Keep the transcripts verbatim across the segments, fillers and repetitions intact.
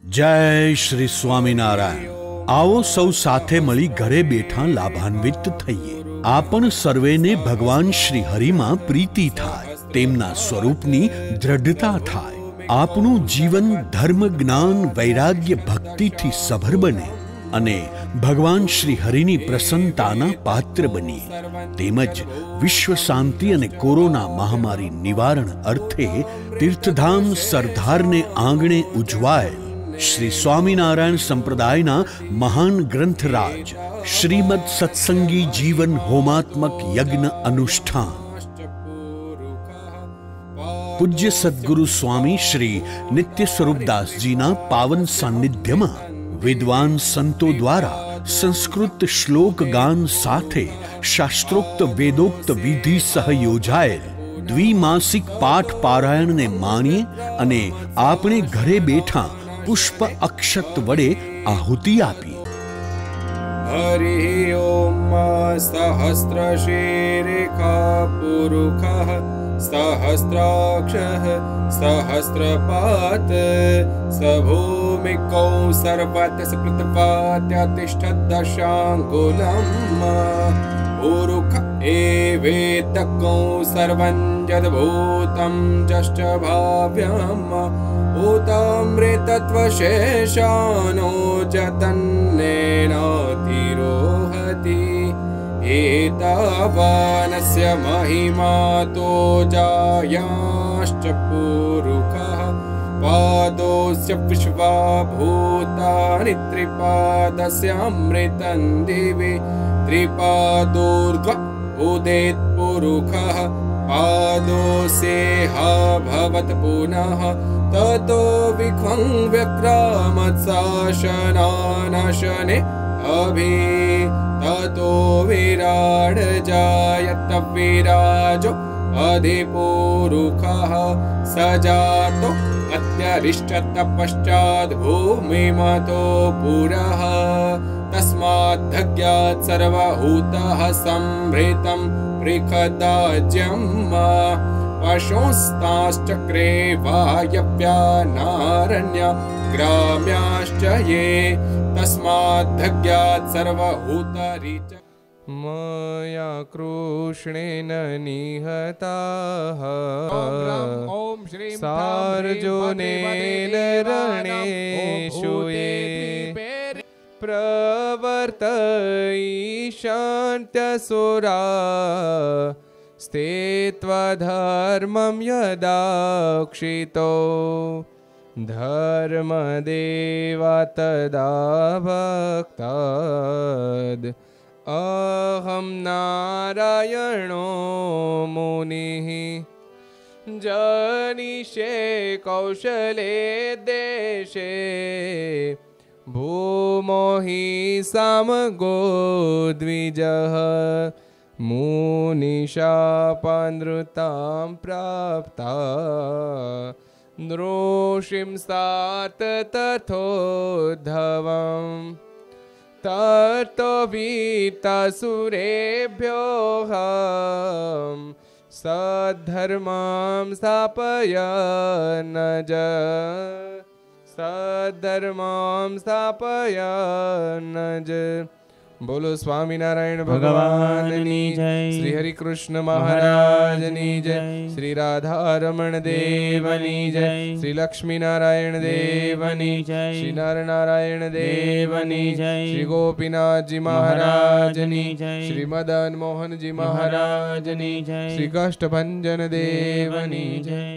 जय श्री स्वामीनारायण। आओ सौ साथे मળી ઘરે બેઠા લાભાન્વિત થઈએ। આપણ સર્વેને ભગવાન શ્રી હરિમાં પ્રીતિ થાય, તેમના સ્વરૂપની દ્રઢતા થાય, આપણું જીવન ધર્મ જ્ઞાન વૈરાગ્ય ભક્તિથી સભર બને અને ભગવાન શ્રી હરિની પ્રસન્નતાના પાત્ર બનીએ। તેમજ વિશ્વ શાંતિ અને કોરોના મહામારી નિવારણ અર્થે તીર્થધામ સરદારને આંગણે ઉજવાય શ્રી સ્વામિનારાયણ સંપ્રદાયના મહાન ગ્રંથરાજ શ્રીમદ સત્સંગી જીવન હોમાત્મક યજ્ઞ અનુષ્ઠાન પૂજ્ય સદગુરુ સ્વામી શ્રી નિત્ય સ્વરૂપદાસજીના પાવન સાનિધ્યમાં વિદ્વાન સંતો દ્વારા સંસ્કૃત શ્લોક ગાન સાથે શાસ્ત્રોક્ત વેદોક્ત વિધિ સહ યોજાયેલ દ્વિમાસિક પાઠ પારાયણને માણીએ અને આપણે ઘરે બેઠા પુષ્પ અક્ષત વડે આહુતિ આપીએ। હરિ ઓમ સહસ્ર શીર્ષા પુરુષઃ સહસ્રાક્ષઃ સહસ્રપાત સભૂમિકો સર્વતઃ પ્રતપાત્ય તિષ્ઠદશાંગુલમ પુરુષ એવેતકો સર્વં જદભૂतं જશ્ચ ભાવ્યમ ભૂતામૃતત્વશેષાનો જતન્નેનાતિરોહતિ एतावानस्य महिमातो जायाश्च पुरुषः पादोऽस्य विश्वाभूतानि त्रिपादस्यामृतं दिवि त्रिपादोर्ध्व उदेत् पुरुषः पादोऽस्येह भवत् पुनः ततो विख्वं व्यक्रामत्शासनानशने अभि ततो विराड जायत विराजो अधिपुरुषः सजातो अत्यरिष्टत पश्चात् भूमिमतो पुरः तस्माद्धज्ञात् सर्वभूतः संभृतं पृखदाज्यम् पशुंस्ताश्चक्रे वायव्या नारण्य ग्राम्याश्च ये तस्माद्धज्ञात् सर्वभूतरिच मया कृष्णेन निहताः सार्जुनेन रणेषु ये प्रवर्तयिष्यन्त्यसुरा स्ते त्वधर्मं यदाक्षितो धर्मदेवा तदा भक्ताद् अहं नारायणो मुनिः जनिषे कौशले देशे भूमो हि सामगो द्विजः मुनिशापानृतां प्राप्ता नृषिं सात तथोद्धवम् ततो वीतासुरेभ्योऽहं सद्धर्मां स्थापयन्नज सद्धर्मां स्थापयन्नज। बोलो स्वामीनारायण भगवाननी जय, श्री हरि कृष्ण महाराजनी जय, श्री राधारमण देवनी जय, श्री लक्ष्मी नारायण देवनी जय, श्री नर नारायण देवनी जय, श्री गोपीनाथ जी महाराजनी जय, श्री मदन मोहन जी महाराजनी जय, श्री कष्टभंजन देवनी जय।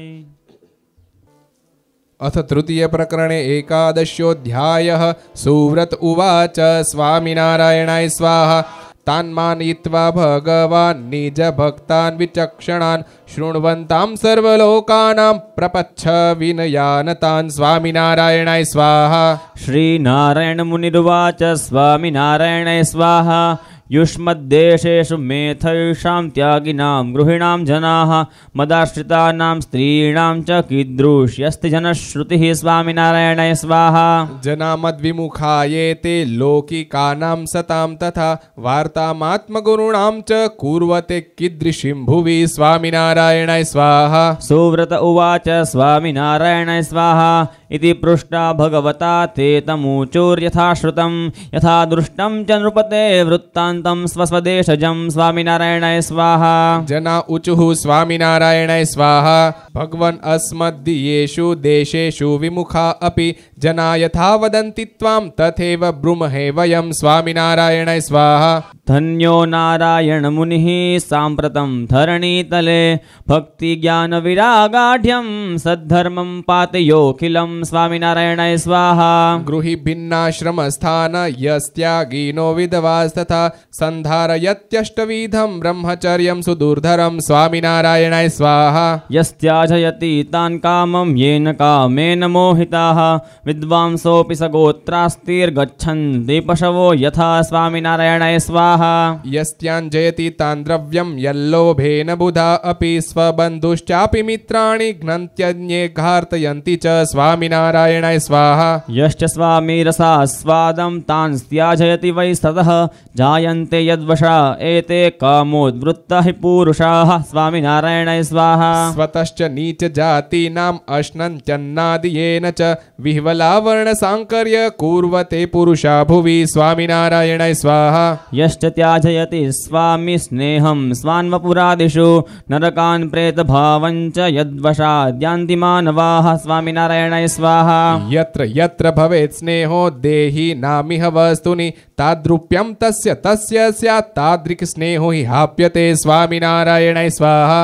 अथ तृतीय प्रकरणे एकादशोऽध्यायः। सुव्रत उवाच स्वामिनारायणाय स्वाहा। तान्मानयित्वा भगवान् निज भक्तान् विचक्षणान् शृण्वन्तां सर्वलोकानां प्रपच्छ विनयानतान्। स्वामिनारायणाय स्वाहा। श्रीनारायण मुनिरुवाच स्वामिनारायणाय स्वाहा। युष्मद्देशेषु मेथैषां त्यागिनां गृहिणां जनाः मदाश्रितानां स्त्रीणां च कीदृश्यस्ति जनश्रुतिः। स्वामिनारायणाय स्वाहा। जना मद्विमुखा ये ते लौकिकानां सतां तथा वार्तामात्मगुरूणां च कुर्वते कीदृशीं भुवि। स्वामिनारायणाय स्वाहा। सुव्रत उवाच स्वामिनारायणाय स्वाहा। इति पृष्टा भगवता ते तमूचुर्यथा श्रुतं यथा दृष्टं च नृपते वृत्तान्तं स्वस्वदेशजं स्वामिनारायणाय स्वाहा। जना ऊचुः स्वामिनारायणाय स्वाहा। भगवन् अस्मद्दीयेषु देशेषु विमुखा अपि जना यथा वदन्ति त्वां तथैव ब्रूमहे वयं स्वामिनारायणाय स्वाहा। धन्यो नारायण मुनिः साम्प्रतं धरणीतले भक्ति ज्ञान विरागाढ्यं सद्धर्मं पातयोऽखिलं स्वामिनारायणाय स्वाहा। गृही भिन्नाश्रमस्थान यस्त्यागीनो विधवास्तथा सन्धारयत्यष्टविधं ब्रह्मचर्यं सुदुर्धरं स्वामिनारायणाय स्वाहा। यस्त्याजयति तान् कामं येन कामेन मोहिताः विद्वांसोऽपि सगोत्रास्तिर्गच्छन्ति पशवो यथा स्वामिनारायणाय स्वाहा। यस्त्याञ्जयति तान् द्रव्यं यल्लोभेन बुधा अपि स्वबन्धुश्चापि मित्राणि घ्नन्त्यन्ये घार्तयन्ति च स्वामिनारायणाय स्वाहा। यश्च स्वामिरसास्वादं तान् त्याजयति वै सतः जायन्ते यद्वशा एते कामोद्वृत्ता हि पूरुषाः स्वामिनारायणाय स्वाहा। स्वतश्च नीच जातीनाम् अश्नन्त्यन्नादियेन च विह्वलावर्णसाङ्कर्य कुर्वते पुरुषा भुवि स्वामिनारायणाय स्वाहा। यश्च त्याजयति स्वामी स्नेहं स्वान्वपुरादिषु नरकान् प्रेतभावं च यद्वशाद्यान्ति मानवाः स्वामिनारायणाय स्वाहा। यत्र यत्र भवेत् स्नेहो देहि नामिह वस्तुनि ताद्रूप्यं तस्य तस्य स्यात् तादृक् स्नेहो हि हाप्यते स्वामिनारायणाय स्वाहा।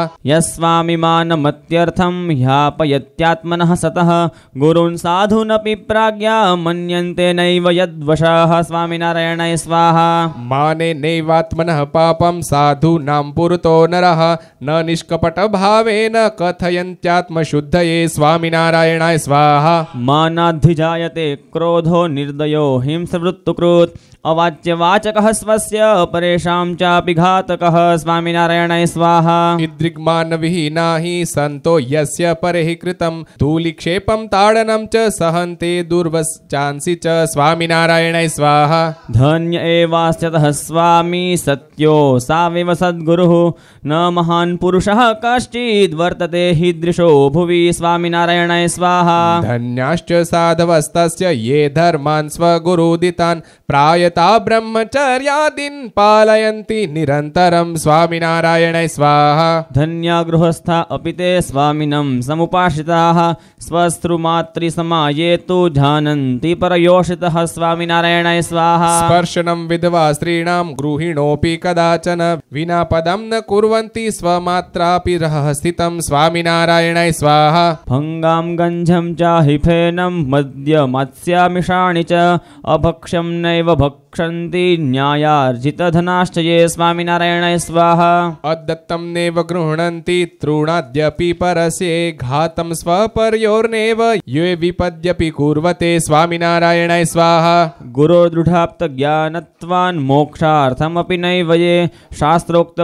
यस्वामिमानमत्यर्थं ह्यापयत्यात्मनः सतः गुरून् साधूनपि प्राज्ञा मन्यन्ते नैव यद्वशाः स्वामिनारायणाय स्वाहा। माने नैवात्मनः पापं साधूनां पुरतो नरः न निष्कपटभावेन कथयन्त्यात्मशुद्धये स्वामिनारायणाय स्वाहा। मानाद्धिजायते क्रोधो निर्दयो हिंसवृत्तुकृत् अवाच्यवाचकः स्वस्य परेषां चापि घातकः स्वामिनारायणाय स्वाहा। इदृग्मानविहीना हि सन्तो यस्य परैः कृतं धूलिक्षेपं ताडनं च सहन्ते दुर्वश्चांसि च स्वामिनारायणाय स्वाहा। धन्य एवास्यतः स्वामी सत्यो सावेव सद्गुरुः न महान् पुरुषः कश्चिद् वर्तते हीदृशो भुवि स्वामिनारायणाय स्वाहा। धन्याश्च साधवस्तस्य ये धर्मान् स्वगुरुदितान् प्रायता ब्रह्मचर्यादीन् पालयन्ति निरन्तरं स्वामिनारायणाय स्वाहा। धन्या गृहस्था अपि ते स्वामिनं समुपाश्रिताः स्वस्त्रुमातृसमाये तु जानन्ति परयोषितः स्वामिनारायणाय स्वाहा। स्पर्शनं विधवा स्त्रीणां गृहिणोऽपि कदाचन विना पदं न कुर्वन्ति स्वमात्रापि रहः स्थितं स्वामिनारायणाय स्वाहा। भङ्गां गञ्जं चाहि फेनं मद्यमत्स्यामिषाणि च अभक्ष्यं नैव भक्षन्ति न्यायार्जितधनाश्च ये स्वामिनारायणाय स्वाहा। अदत्तं नैव गृह्णन्ति तृणाद्यपि परस्ये घातं स्वपर्योर्नैव ये विपद्यपि कुर्वते स्वामिनारायणाय स्वाहा। गुरोर्दृढाप्त ज्ञानत्वान् मोक्षार्थमपि नैव ये शास्त्रोक्त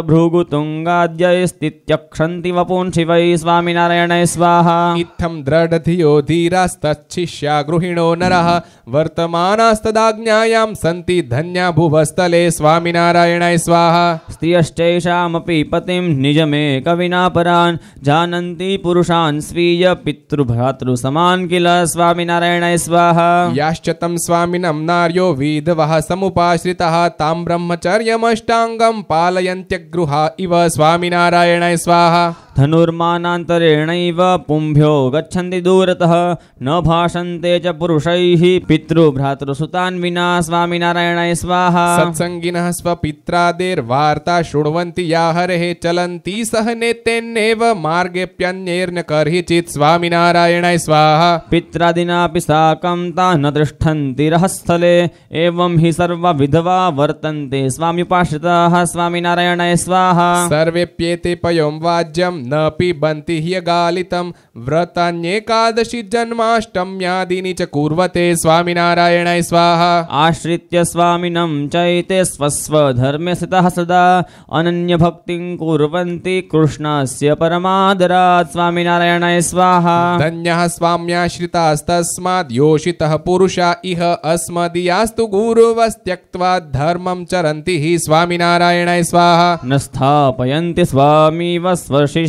भृगुतुङ्गाद्यस्तित्यक्षन्ति वपुन् शिवै स्वामिनारायणाय स्वाहा। इत्थं दृढधियो धीरास्तच्छिष्या गृहिणो नरः वर्तमानास्तदाज्ञायां सन्ति धन्या भुवस्तले स्वामिनारायणाय स्वाहा। स्त्रियश्चैषामपि पतिं निजमेकविना परान् जानन्ति पुरुषान् स्वीय पितृभ्रातृसमान् किल स्वामिनारायणाय स्वाहा। याश्च तं स्वामिनं नार्यो विधवः समुपाश्रितः तां ब्रह्मचर्यमष्टाङ्गं पालयन्त्यगृहा इव स्वामिनारायणाय स्वाहा। धनुर्मानान्तरेणैव पुंभ्यो गच्छन्ति दूरतः न भाषन्ते च पुरुषैः पितृभ्रातृसुतान् विना स्वामिनारायणाय स्वाहा। सत्सङ्गिनः स्वपित्रादेर्वार्ता शृण्वन्ति या हरेः चलन्ति सहने तेन्नेव मार्गेऽप्यन्यैर्न कर्हिचित् स्वामिनारायणाय स्वाहा। पित्रादिनापि साकं ता न तिष्ठन्ति रहस्थले एवं हि सर्वविधवा वर्तन्ते स्वाम्युपाश्रिताः स्वामिनारायणाय स्वाहा। सर्वेप्येते पयों वाज्यं न पिबन्ति ह्यगालितं व्रतान्येकादशी जन्माष्टम्यादीनि च कुर्वते स्वामिनारायणाय स्वाहा। आश्रित्य स्वामिनं चैते स्वस्वधर्मे स्थितः सदा अनन्यभक्तिं कुर्वन्ति कृष्णस्य परमादरात् स्वामिनारायणाय स्वाहा। धन्यः स्वाम्याश्रितास्तस्माद् योषितः पुरुषा इह अस्मदीयास्तु गुरुवस्त्यक्त्वा धर्मं चरन्ति हि स्वामिनारायणाय स्वाहा। न स्थापयन्ति स्वामीव स्वशिष्य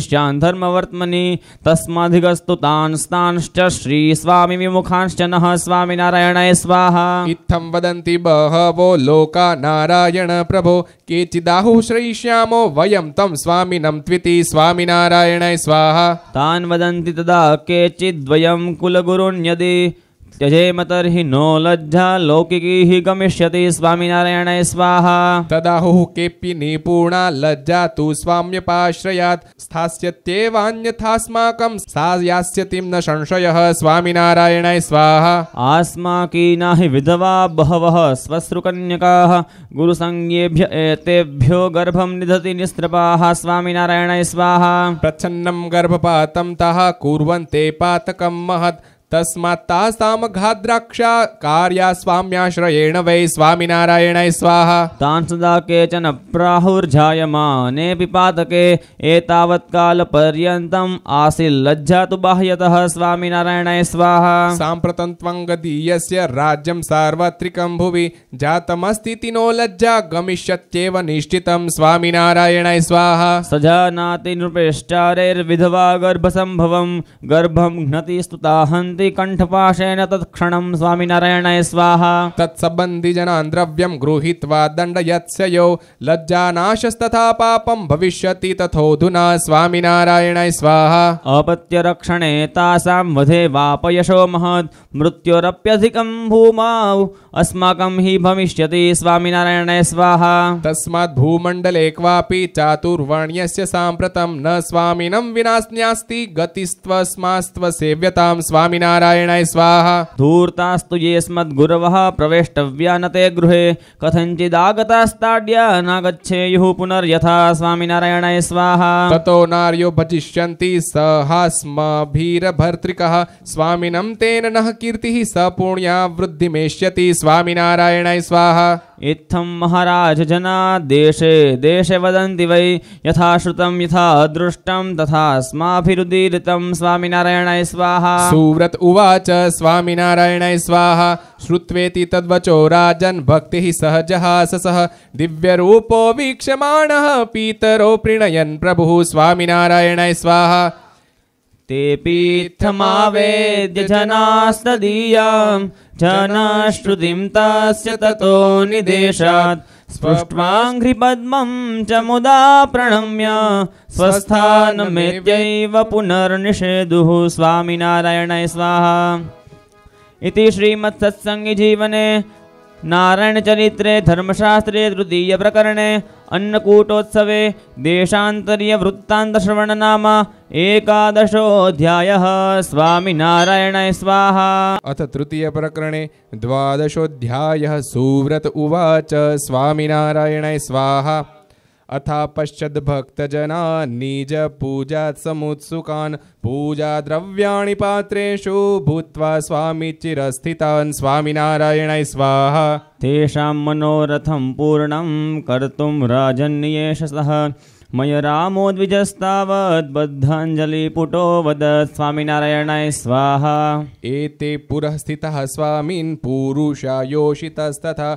शिष्यान् धर्मवर्त्मनि तस्माधिगस्तु तांस्तांश्च श्रीस्वामी विमुखांश्च नः स्वामिनारायणाय स्वाहा। इत्थं वदन्ति बहवो लोका नारायण प्रभो केचिदाहुः श्रयिष्यामो वयं तं स्वामिनं त्विति स्वामिनारायणाय स्वाहा। तान् वदन्ति तदा केचिद्वयं कुलगुरुन्यदि त्यजेम तर्हि नो लज्जा लौकिकी हि गमिष्यति स्वामिनारायणाय स्वाहा। तदाहुः केऽपि निपुणा लज्जा तु स्वाम्यपाश्रयात् स्थास्यत्येवान्यथास्माकं सा यास्यतिं न संशयः स्वामिनारायणाय स्वाहा। आस्माकीना हि विधवा बहवः स्वश्रुकन्यकाः गुरुसंज्ञेभ्य एतेभ्यो गर्भं निदति निस्त्रपाः स्वामिनारायणाय स्वाहा। प्रच्छन्नं गर्भपातं ताः कुर्वन्ते पातकं महत् तस्मात् तासां घाद्राक्षा कार्या स्वाम्याश्रयेण वै स्वामिनारायणाय स्वाहा। तान् सदा केचन प्राहुर्जायमानेऽपि पातके एतावत्कालपर्यन्तम् आसील्लज्जा तु बाह्यतः स्वामिनारायणाय स्वाहा। साम्प्रतं त्वं गदीयस्य राज्यं सार्वत्रिकं भुवि जातमस्तीति नो लज्जा गमिष्यत्येव निश्चितं स्वामिनारायणाय स्वाहा। स जानाति नृपेश्चारैर्विधवा गर्भसम्भवं गर्भं घ्नति स्तुताहन्ति कंठपाशेन तत्क्षणं स्वामिनारायणाय स्वाहा। तत्सम्बन्धि जनान् द्रव्यं गृहीत्वा दण्डयत्स्य यो लज्जानाशस्तथा पापं भविष्यति तथोऽधुना स्वामिनारायणाय स्वाहा। अपत्यरक्षणे तासां वधे वापयशो महत् मृत्योरप्यधिकं भूमाौ अस्माकं हि भविष्यति स्वामिनारायणाय स्वाहा। तस्मात् भूमण्डले क्वापि चातुर्वर्ण्यस्य साम्प्रतं न स्वामिनं विनास्न्यास्ति गतिस्त्वस्मास्त्व सेव्यतां स्वामिनारायणाय नारायणाय स्वाहा। धूर्तास्तु ये स्मद्गुरवः प्रवेष्टव्या न ते गृहे कथञ्चिदागतास्ताड्या नागच्छेयुः पुनर्यथा स्वामिनारायणाय स्वाहा। ततो नार्यो भजिष्यन्ति सहास्मभिर्भर्तृकः स्वामिनं तेन नः कीर्तिः स पुण्या वृद्धिमेष्यति स्वामिनारायणाय स्वाहा। इत्थं महाराज जना देशे देशे वदन्ति वै यथा श्रुतं यथा दृष्टं तथा अस्माभिरुदीरितं स्वामिनारायणाय स्वाहा। सुव्रत उवाच स्वामिनारायणाय स्वाहा। श्रुत्वेति तद्वचो राजन् भक्तिः सहजः ससः दिव्यरूपो वीक्ष्यमाणः पीतरो प्रीणयन् प्रभुः स्वामिनारायणाय स्वाहा। तेऽपीत्थमावेद्य जनास्तदीयां जनाश्रुतिं तस्य ततो निदेशात् स्पृष्ट्वाङ्घ्रिपद्मं च मुदा प्रणम्य स्वस्थानमेत्यैव पुनर्निषेधुः स्वामिनारायणाय स्वाहा। इति श्रीमत्सत्सङ्गी जीवने नारायणचरित्रे धर्मशास्त्रे तृतीय प्रकरणे अन्नकूटोत्सवे देशान्तर्य वृत्तान्तश्रवण नाम एकादशोऽध्यायः। स्वामिनारायणाय स्वाहा। अथ तृतीय प्रकरणे द्वादशोऽध्यायः। सुव्रत उवाच स्वामिनारायणाय स्वाहा। अथा पश्चात् भक्तजना निज पूजात् समुत्सुकान् पूजा द्रव्याणि पात्रेषु भूत्वा स्वामी चिरस्थितान् स्वामिनारायणाय स्वाहा। तेषां मनोरथं पूर्णं कर्तुं राजन्येष सः मय रामो द्विजस्तावत् बद्धाञ्जलिपुटो वदत् स्वामिनारायणाय स्वाहा। एते पुरः स्थितः स्वामिन् पुरुषा योषितस्तथा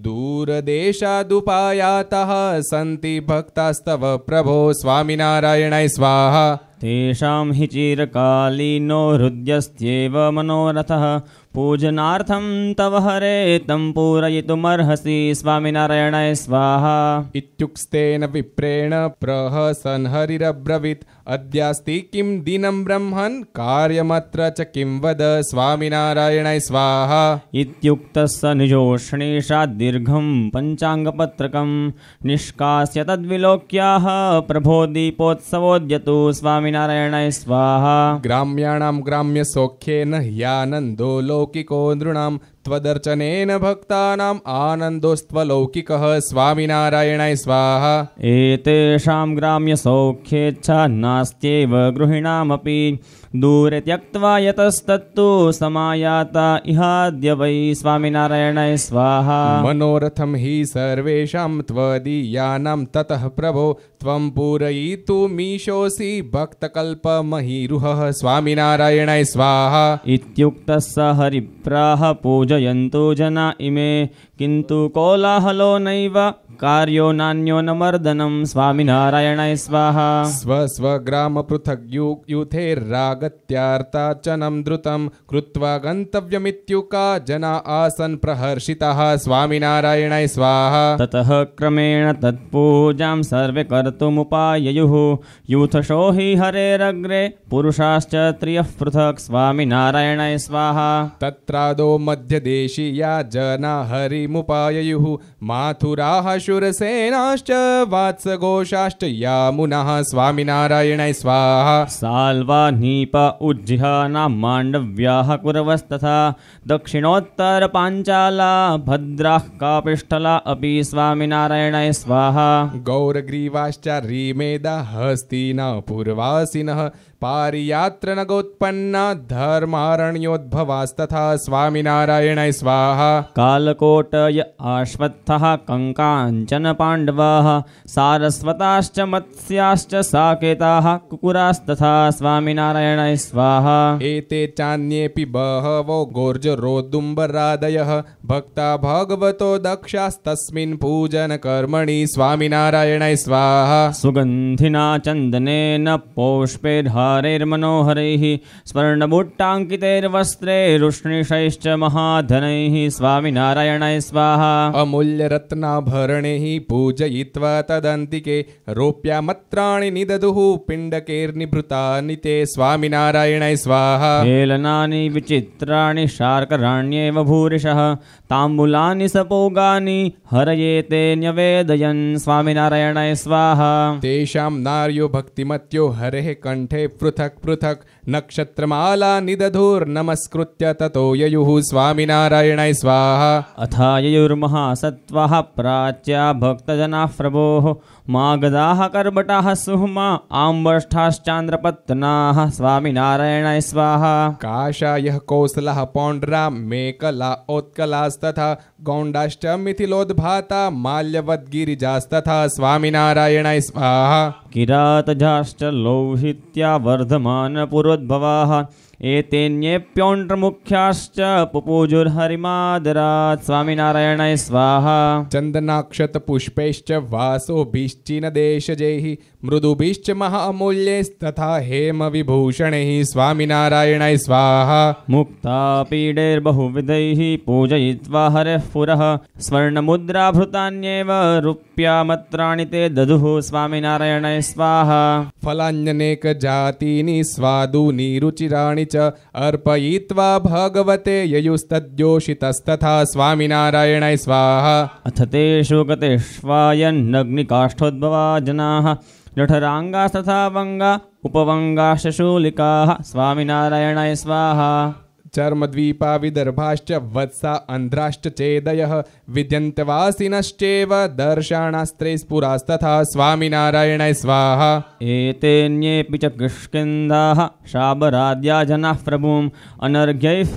दूरदेशादुपायातः सन्ति भक्तास्तव प्रभो स्वामिनारायणाय स्वाहा। तेषां हि चिरकालीनो हृद्यस्त्येव मनोरथः पूजनार्थं तव हरे तं पूरयितुमर्हसि स्वामिनारायणाय स्वाहा। इत्युक्तेन विप्रेण प्रहसन् हरिरब्रवीत् अद्यास्ति किं दिनं ब्रह्मन् कार्यमत्र च किं वद स्वामिनारायणाय स्वाहा। इत्युक्तः स निजोष्णीषात् दीर्घं पञ्चाङ्गपत्रकं निष्कास्य तद्विलोक्याः प्रभो दीपोत्सवोद्यतु स्वामिनारायणाय स्वाहा। ग्राम्याणां ग्राम्यसौख्येन ह्यानन्दो लौकिको नृणां त्वदर्चनेन भक्तानाम् आनन्दोस्त्वलौकिकः स्वामिनारायणाय स्वाहा। एतेषां ग्राम्यसौख्येच्छा नास्त्येव गृहिणामपि दूरे त्यक्त्वा यतस्तत्तु समायाता इहाद्य वै स्वामिनारायणाय स्वाहा। मनोरथं हि सर्वेषां त्वदीयानां ततः प्रभो त्वं पूरयितुमीशोऽसि भक्तकल्पमहीरुहः स्वामिनारायणाय स्वाहा। इत्युक्तः स हरिप्राह पूजयन्तु जना इमे किन्तु कोलाहलो नैव कार्यो नान्यो न मर्दनं स्वामिनारायणाय स्वाहा स्व स्वग्राम पृथग् यु यूथेर्रागत्यार्ताचनं द्रुतं कृत्वा गन्तव्यमित्युका जना आसन् प्रहर्षिताः स्वामिनारायणाय स्वाहा ततः क्रमेण तत्पूजां सर्वे कर्तुमुपाययुः यूथशो हि हरेरग्रे पुरुषाश्च त्रियः पृथक् स्वामिनारायणाय स्वाहा तत्रादो मध्यदेशीया जना हरिमुपाययुः माथुराः शूरसेनाश्च वात्सघोषाश्च यामुनः स्वामिनारायणाय स्वाहा साल्वा नीप उज्जिहाना माण्डव्याः कुरवस्तथा दक्षिणोत्तरपाञ्चाला भद्राः कापिष्ठला अपि स्वामिनारायणाय स्वाहा गौरग्रीवाश्च रीमेदा हस्तिना पूर्वासिनः पारियात्रनगोत्पन्ना धर्मारण्योद्भवास्तथा स्वामिनारायणाय स्वाहा कालकोटय आश्वत्थः कंकाञ्चन पाण्डवाः सारस्वताश्च मत्स्याश्च साकेताः कुकुरास्तथा स्वामिनारायणाय स्वाहा एते चान्येऽपि बहवो गोर्जरोदुम्बरादयः भक्ता भगवतो दक्षास्तस्मिन् पूजनकर्मणि स्वामिनारायणाय स्वाहा सुगन्धिना चन्दनेन पौष्पैर्हारैर्मनोहरैः स्वर्णबुट्टाङ्कितैर्वस्त्रैरुष्णिशैश्च महाधनैः स्वामिनारायणाय स्वाहा अमूल्यरत्नाभरणैः पूजयित्वा तदन्तिके रोप्यामत्राणि निदधुः पिण्डकैर्निभृतानि ते स्वामिनारायणाय स्वाहा हेलनानि विचित्राणि शार्कराण्येव भूरिशः ताम्बूलानि सपोगानि हरयेते न्यवेदयन् स्वामिनारायणाय स्वाहा तेषां नार्यो भक्तिमत्यो हरेः कंठे पृथक् पृथक् नक्षत्रमाला निदधुर्नमस्कृत्य ततो ययुः स्वामिनारायणाय स्वाहा अथाययुर्महासत्त्वः प्राच्या भक्तजनाः प्रभोः मागधाः कर्बटाः सुह्मा आम्बष्ठाश्चान्द्रपत्तनाः स्वामिनारायणाय स्वाहा काषायः कौसलः पौण्ड्रा मेकला औत्कलास्तथा गौण्डाश्च मिथिलोद्भाता माल्यवद्गिरिजास्तथा स्वामिनारायणाय स्वाहा किरातजाश्च लौहित्या वर्धमानपुरोद्भवाः एतेन्येऽप्यौण्ड्रमुख्याश्च पुपूजुर्हरिमादरात् स्वामिनारायणाय स्वाहा चन्दनाक्षतपुष्पैश्च वासोभिश्चिनदेशजैः मृदुभिश्च महामूल्यैस्तथा हेमविभूषणैः स्वामिनारायणाय स्वाहा मुक्तापीडैर्बहुविधैः पूजयित्वा हरेः पुरः स्वर्णमुद्राभृतान्येव रूप्यामत्राणि ते दधुः स्वामिनारायणाय स्वाहा फलान्यनेकजातीनि स्वादूनि रुचिराणि च अर्पयित्वा भगवते ययुस्तद्योषितस्तथा स्वामिनारायणाय स्वाहा अथ तेषु गतेष्वायन्नग्निकाष्ठोद्भवा जनाः जठराङ्गास्तथा वङ्गा उपवङ्गाश्च शूलिकाः स्वामिनारायणाय स्वाहा चर्मद्वीपा विदर्भाश्च वत्सा अन्ध्राश्च चेदयः विद्यन्तवासिनश्चैव दर्शाणास्त्रैस्पुरास्तथा स्वामिनारायणाय स्वाहा एतेन्येऽपि च किष्किन्धाः शाबराद्या जनाः प्रभुम् अनर्घ्यैः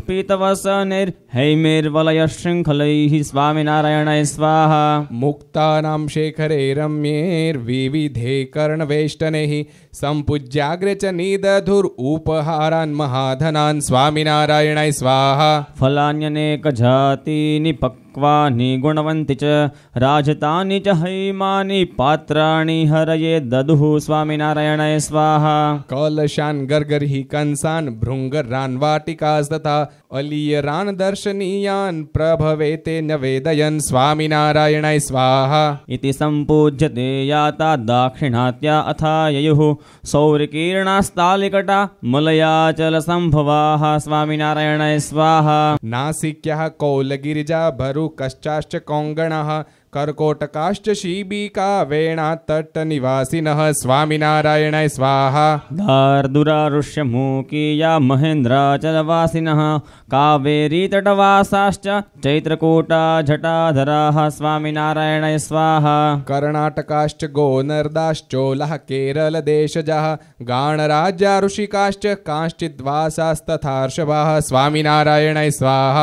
पीतवसनैर्हैमैर्वलयशृङ्खलैः स्वामिनारायणाय स्वाहा मुक्तानां शेखरे रम्यैर्विविधे कर्णवेष्टनैः सम्पूज्याग्रे च निदधुरुपहारान् महाधनान् स्वामिनारायणाय स्वाहा फलान्यनेकजातीनि पक्वानि गुणवन्ति च राजतानि च हैमानि पात्राणि हरये ददुः स्वामिनारायणाय स्वाहा कलशान् गर्गर्हि कंसान् भृङ्गरान् वाटिकास्तथा अलीयरान् दर्शनीयान् प्रभवेते नवेदयन् स्वामिनारायणाय स्वाहा इति सम्पूज्यते याता दाक्षिणात्या अथाययुः सौरकिरणास्तालिकटा मलयाचलसम्भवाः स्वामिनारायणाय स्वाहा नासिक्यः कौलगिरिजा भरुकश्चाश्च कौङ्गणः कर्कोटकाश्च शिबिका वेणातट्टनिवासिनः स्वामिनारायणाय स्वाहा धार्दुरारुष्यमूकीया महेन्द्राचलवासिनः कावेरीतटवासाश्च चैत्रकूटा जटाधराः स्वामिनारायणाय स्वाहा कर्णाटकाश्च गोनर्दाश्चोलः केरलदेशजः गाणराज्याऋषिकाश्च कांश्चिद्वासास्तथार्षभाः स्वामिनारायणाय स्वाहा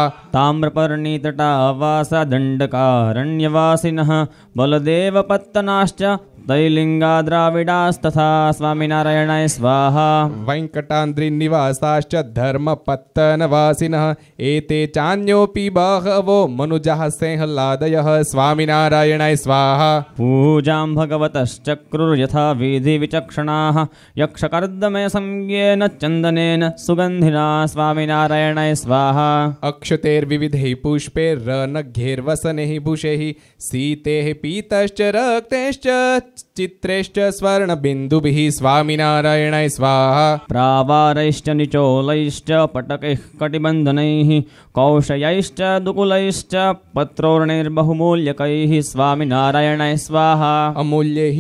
ताम्रपर्णीतटावासा दण्डकारण्यवासिनः बलदेवपत्तनाश्च तैलिङ्गा द्राविडास्तथा स्वामिनारायणाय स्वाहा वेङ्कटाद्रिनिवासाश्च धर्मपत्तनवासिनः एते चान्योऽपि बहवो मनुजाः सिंहलादयः स्वामिनारायणाय स्वाहा पूजां भगवतश्चक्रुर्यथा विधिविचक्षणाः यक्षकर्दमयसंज्ञेन चन्दनेन सुगन्धिना स्वामिनारायणाय स्वाहा अक्षतेर्विविधैः पुष्पैरनघैर्वसनैः भूषैः सीतैः पीतश्च रक्तैश्च चित्रैश्च स्वर्णबिन्दुभिः स्वामिनारायणाय स्वाहा प्रावारैश्च निचोलैश्च पटकैः कटिबन्धनैः कौशयैश्च दुकुलैश्च पत्रोर्णैर्बहुमूल्यकैः स्वामिनारायणाय स्वाहा अमूल्यैः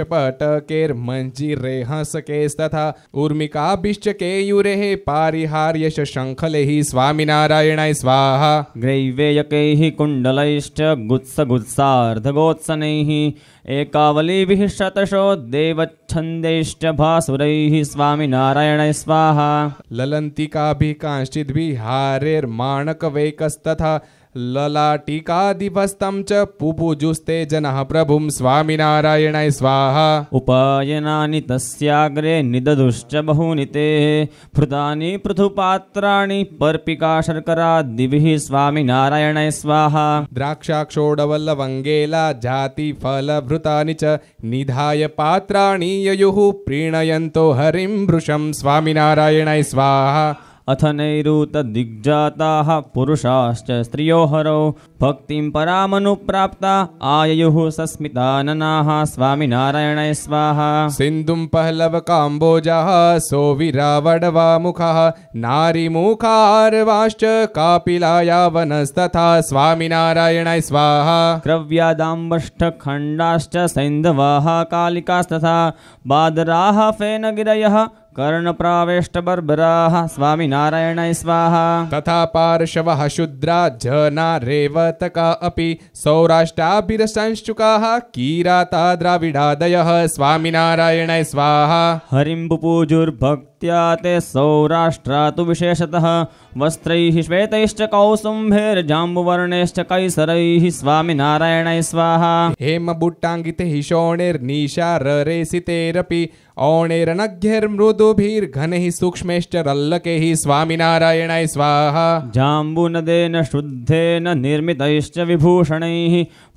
शीर्षपटकैर्मञ्जीरैर्हसकैस्तथा ऊर्मिकाभिश्च केयूरैः पारिहार्यश शङ्खलैः स्वामिनारायणाय स्वाहा ग्रैवेयकैः कुण्डलैश्च गुत्सगुत्सार्धगोत्सनैः एकावलीभिः शतशो देवच्छन्दैश्च भासुरैः स्वामिनारायणाय स्वाहा ललन्तिकाभिः कांश्चिद्भिः हारैर्माणकवैकस्तथा ललाटिकादिवस्तं च पुपुजुस्ते जनः प्रभुं स्वामिनारायणाय स्वाहा उपायनानि तस्याग्रे निदधुश्च बहूनि ते फृतानि पृथुपात्राणि पर्पिका शर्करादिभिः स्वामिनारायणाय स्वाहा द्राक्षाक्षोडवल्लवङ्गेला जातिफलभृतानि च निधाय पात्राणि ययुः प्रीणयन्तो हरिं वृषं स्वामिनारायणाय स्वाहा अथ नैऋतदिग्जाताः पुरुषाश्च स्त्रियो हरौ भक्तिं परामनुप्राप्ता आययुः सस्मिताननाः स्वामिनारायणाय स्वाहा सिन्धुं पह्लवकाम्बोजाः सोविरावडवामुखः नारीमुखार्वाश्च कापिलायावनस्तथा स्वामिनारायणाय स्वाहा क्रव्यादाम्बष्ठखण्डाश्च सैन्धवाः कालिकास्तथा बादराः फेनगिरयः कर्णप्रावेष्टबर्बराः स्वामिनारायणाय स्वाहा तथा पार्श्वः शूद्रा जना रेवतका अपि सौराष्ट्राभिरसंश्चुकाः कीराता द्राविडादयः स्वामिनारायणाय स्वाहा हरिं पुपूजुर्भक्त्या ते सौराष्ट्रा तु विशेषतः वस्त्रैः श्वेतैश्च कौसुम्भैर्जाम्बुवर्णैश्च कैसरैः स्वामिनारायणाय स्वाहा हेमबुट्टाङ्गितैः शोणैर्निशाररेसितैरपि औणैरनघ्यैर्मृदुभिर्घनैः सूक्ष्मैश्च रल्लकैः स्वामिनारायणाय स्वाहा जाम्बुनदेन शुद्धेन निर्मितैश्च विभूषणैः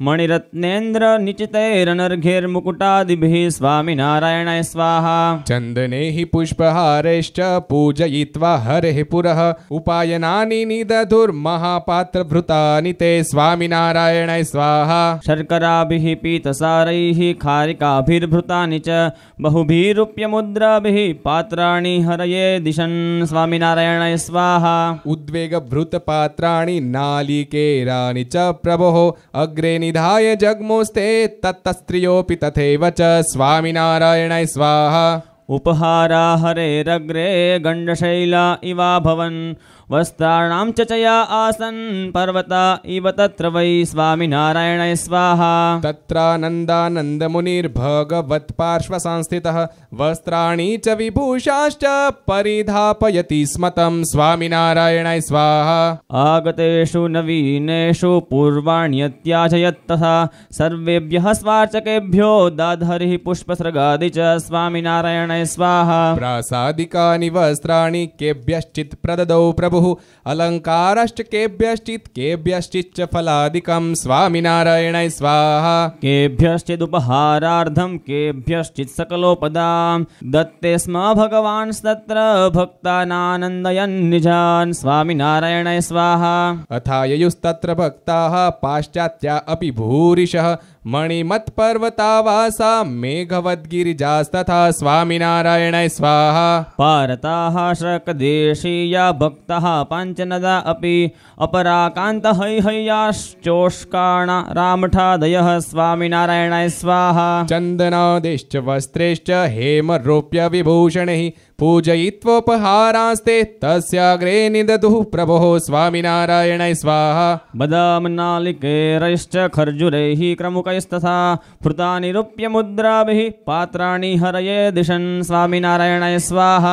मणिरत्नेन्द्रनिचितैरनर्घैर्मुकुटादिभिः स्वामिनारायणाय स्वाहा चन्दनैः पुष्पहारैश्च पूजयित्वा हरेः पुरः उपायनानि निदधुर्महापात्रभृतानि ते स्वामिनारायणाय स्वाहा शर्कराभिः पीतसारैः खारिकाभिर्भृतानि च बहुभिरूप्यमुद्राभिः पात्राणि हरये दिशन् स्वामिनारायणाय स्वाहा उद्वेगभृतपात्राणि नालिकेराणि च प्रभोः अग्रे निधाय जग्मुस्ते तत्तस्त्रियोऽपि तथैव च स्वामिनारायणाय स्वाहा उपहारा हरेरग्रे गण्डशैला इवाभवन् वस्त्राणां च चया आसन् पर्वता इव तत्र वै स्वामिनारायणाय स्वाहा तत्रानन्दानन्दमुनिर्भगवत्पार्श्वसंस्थितः वस्त्राणि च विभूषाश्च परिधापयति स्म तं स्वामिनारायणाय स्वाहा आगतेषु नवीनेषु पूर्वाण्यत्याजयत्तथा सर्वेभ्यः स्वार्चकेभ्यो दाधरिः पुष्पसृगादि च स्वामिनारायणाय स्वाहा प्रासादिकानि वस्त्राणि केभ्यश्चित् प्रददौ प्रभुः अलङ्कारश्च केभ्यश्चित् केभ्यश्चिच्च फलादिकं स्वामिनारायणाय स्वाहा केभ्यश्चिदुपहारार्थं केभ्यश्चित् सकलोपदां दत्ते स्म भगवान् तत्र भक्तानानन्दयन् निजान् स्वामिनारायणाय स्वाहा अथाययुस्तत्र भक्ताः पाश्चात्या अपि भूरिशः मणिमत्पर्वतावासा मेघवद्गिरिजास्तथा स्वामिनारायणाय स्वाहा पारताः शृकदेशीया भक्तः पाञ्चनदा अपि अपराकान्तहैहय्याश्चोष्काण रामठादयः स्वामिनारायणाय स्वाहा चन्दनादिश्च वस्त्रैश्च हेमरोप्यविभूषणैः पूजयित्वोपहारास्ते तस्याग्रे निदधुः प्रभोः स्वामिनारायणाय स्वाहा बदामनालिकेरैश्च खर्जुरैः क्रमुकैस्तथा फृतानि रूप्यमुद्राभिः पात्राणि हरये दिशन् स्वामिनारायणाय स्वाहा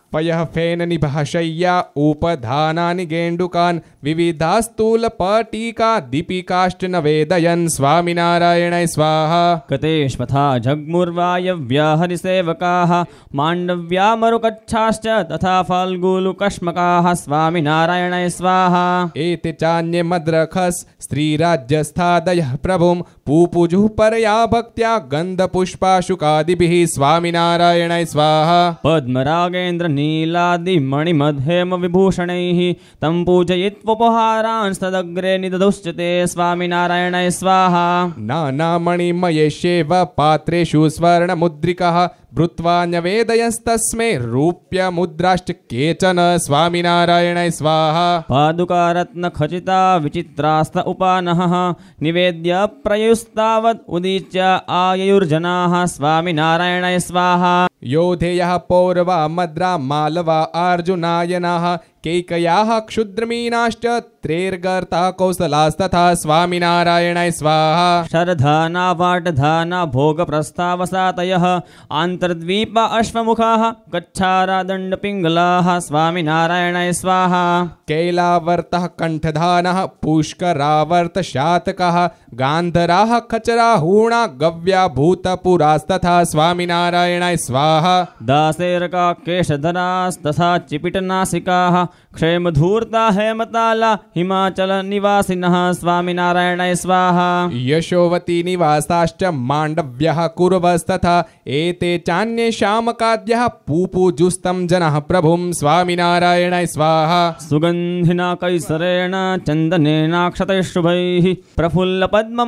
पयः फेननिभाशय्या उपधानानि गेण्डुकान् विविधास्तूलपटीका दीपिकाश्च नवेदयन् स्वामिनारायणाय स्वाहा। कतेष्वथा जग्मुर्वायव्या हरिसेवकाः माण्डव्या मरुकच्छाश्च तथा फाल्गुलुकश्मकाः स्वामिनारायणाय स्वाहा। एते चान्ये मद्रखस् स्त्रीराज्यस्थादयः प्रभुं पुपुजुः परया भक्त्या गन्धपुष्पाशुकादिभिः स्वामिनारायणाय स्वाहा। पद्मरागेन्द्र नीलादिमणिमध्येम विभूषणैः तं पूजयित्वोपहारान् तदग्रे निदधुश्च ते स्वामिनारायणाय स्वाहा। नानामणिमयेष्येव पात्रेषु स्वर्णमुद्रिकाः भृत्वा न्यवेदयस्तस्मै रूप्यमुद्राश्च केचन स्वामिनारायणाय स्वाहा। पादुकारत्नखचिता विचित्रास्त उपानः निवेद्य प्रयुस्तावत् उदीच्य आययुर्जनाः स्वामिनारायणाय स्वाहा। योधेयः पौरवा मद्रा मालवा अर्जुनायनाः कैकयाः क्षुद्रमीनाश्च त्रैर्गर्ता कौसलास्तथा स्वामिनारायणाय स्वाहा। शरधाना वाटधाना भोगप्रस्तावसातयः आन्तर्द्वीप अश्वमुखाः कच्छारादण्डपिङ्गलाः स्वामिनारायणाय स्वाहा। कैलावर्तः कण्ठधानः पुष्करावर्तशातकः गान्धराः खचराहूणा गव्या भूतपुरास्तथा स्वामिनारायणाय स्वाहा। दासेरका केशधरास्तथा चिपिटनासिकाः क्षेमधूर्ता हेमताला हिमाचल निवासिनः स्वामिनारायणाय स्वाहा। यशोवती निवासाश्च माण्डव्यः कुरवस्तथा एते चान्ये शामकाद्यः पुपुजुस्तं जनः प्रभुं स्वामिनारायणाय स्वाहा। सुगन्धिना कैसरेण चन्दनेनाक्षतैः प्रफुल्ल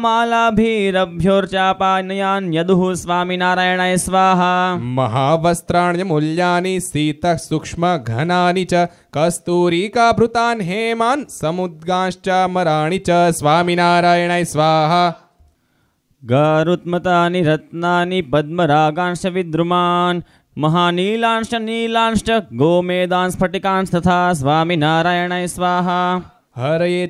पद्ममालाभिरभ्योर्चापानयान् यदुः स्वामिनारायणाय स्वाहा। महावस्त्राण्यमूल्यानि सीतः सूक्ष्म घनानि च कस्तूरिकाभृतान् हेमान् समुद्गांश्च मराणि च स्वामिनारायणाय स्वाहा। गारुत्मतानि रत्नानि पद्मरागांश्च विद्रुमान् महानीलांश्च नीलांश्च गोमेदान् स्फटिकांस्तथा स्वामिनारायणाय स्वाहा। हरये